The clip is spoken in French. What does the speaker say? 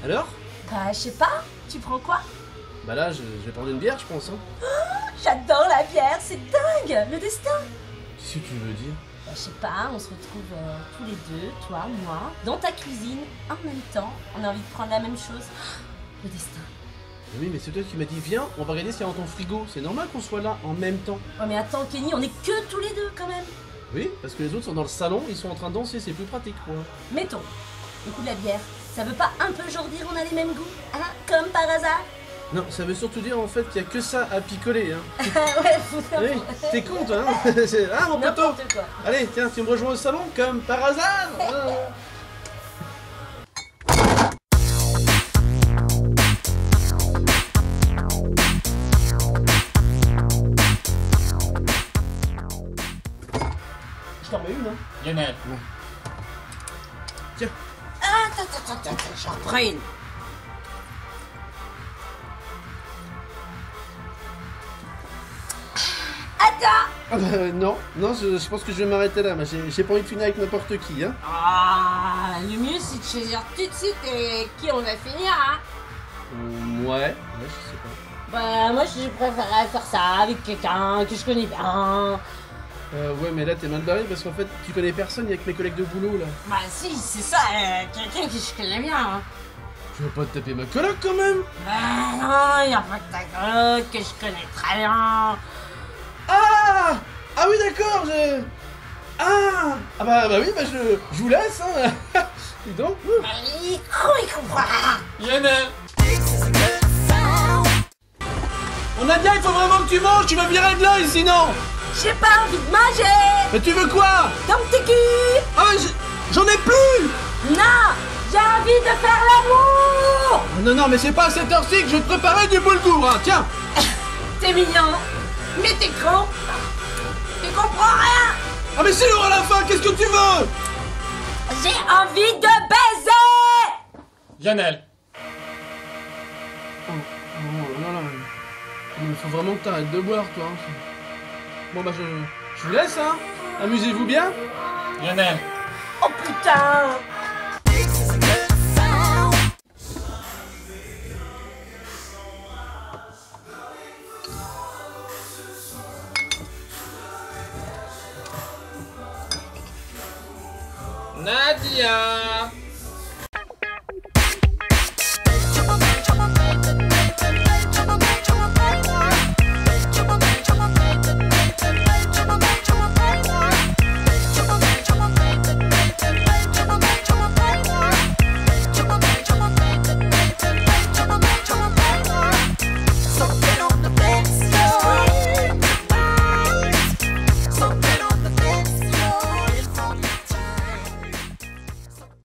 Alors? Bah, je sais pas, tu prends quoi? Bah là, je vais prendre une bière, je pense, hein. J'adore la bière, c'est dingue, le destin. Qu'est-ce que tu veux dire? Bah, je sais pas, on se retrouve tous les deux, toi, moi, dans ta cuisine, en même temps. On a envie de prendre la même chose. Le destin. Oui, mais c'est toi qui m'as dit, viens, on va regarder ce qu'il y a dans ton frigo. C'est normal qu'on soit là en même temps. Oh mais attends, Kenny, on est que tous les deux quand même. Oui, parce que les autres sont dans le salon, ils sont en train de danser, c'est plus pratique, quoi. Mettons, le coup de la bière, ça veut pas un peu genre dire on a les mêmes goûts, hein, comme par hasard? Non, ça veut surtout dire en fait qu'il y a que ça à picoler, hein. Ouais, fou. Oui, t'es con, toi, hein. Ah, mon poteau. N'importe quoi. Allez, tiens, tu me rejoins au salon, comme par hasard. Je t'en remets une, hein. Lionel. Tiens. Attends, j'en reprends une. Attends. Ah bah, non, je pense que je vais m'arrêter là, mais j'ai pas envie de finir avec n'importe qui, hein. Ah, le mieux c'est de choisir tout de suite avec qui on va finir, hein. Ouais, je sais pas. Bah, moi je préférerais faire ça avec quelqu'un que je connais bien. Ouais, mais là t'es mal barré parce qu'en fait tu connais personne, y'a que mes collègues de boulot là. Bah, si, c'est ça, quelqu'un que je connais bien, hein. Tu vas pas te taper ma coloc quand même? Bah, non, y'a pas que ta coloc que je connais très bien. Ah! Ah oui d'accord, Ah! Ah bah oui, bah je vous laisse, hein. Dis donc. Bah, il comprend. Lionel. On a bien, il faut vraiment que tu manges, tu vas virer de l'œil sinon! J'ai pas envie de manger. Mais tu veux quoi? Dans tes culs. Ah j'en ai plus! Non, j'ai envie de faire l'amour. Non, mais c'est pas à cette heure-ci que je vais te préparer du boulgour, hein, tiens! T'es mignon, mais t'es con. Tu comprends rien. Ah mais c'est lourd à la fin, qu'est-ce que tu veux? J'ai envie de baiser. Lionel. Non, il faut vraiment que t'arrêtes de boire, toi. Hein. Bon bah je vous laisse, hein. Amusez-vous bien. Lionel. Oh putain.